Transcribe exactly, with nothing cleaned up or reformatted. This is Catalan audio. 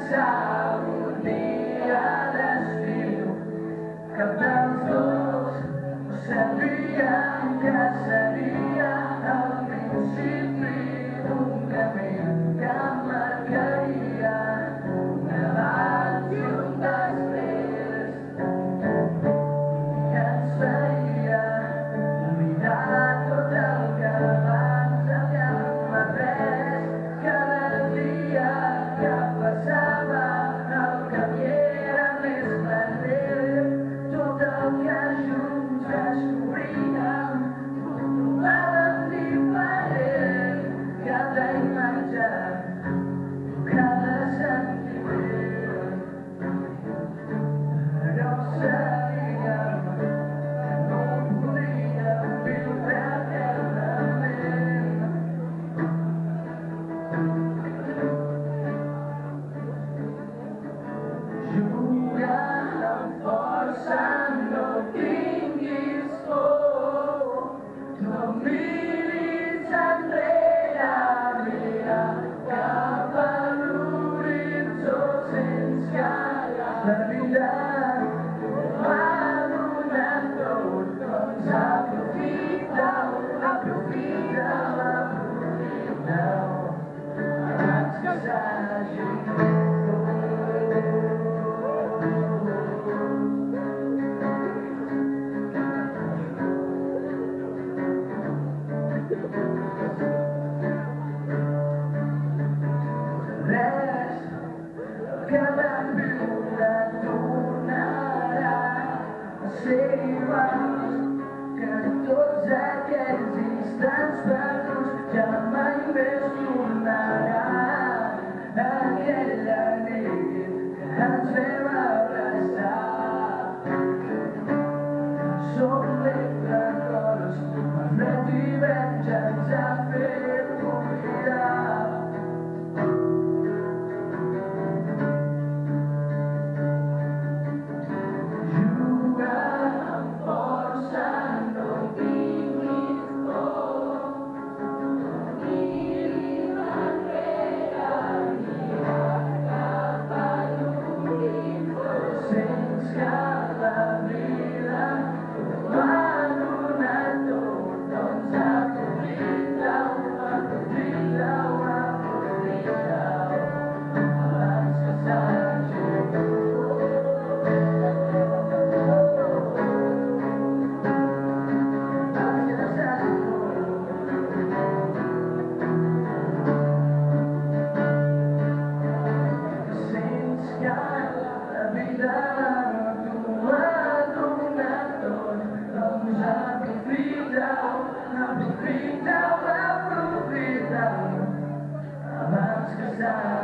passar un dia d'estiu cap dels dos sabíem que seria el principi d'un camí que marcaria un abans i un després que ens faria oblidar tot el que abans havíem après. Cada dia que passava el camí era més planer, tot el que junts descobríem ho trobàvem diferent. Cada imatge, cada sentiment, però sabíem que no podíem viure eternament. Juga amb força, no tinguis por, no miris enrere, mira cap a l'horitzó sense que la vida ho ha donat tot. Doncs aprofita-ho, aprofita-ho, aprofita-ho abans que s'hagi res que vam viure tornarà a ser igual que tots aquells instants perduts ja mai més tornarà. Aquella nit que ens vam abraçar són records, el fred hivern ja ens ha fet oblidar. Aprofita-ho, aprofita-ho abans que s'hagi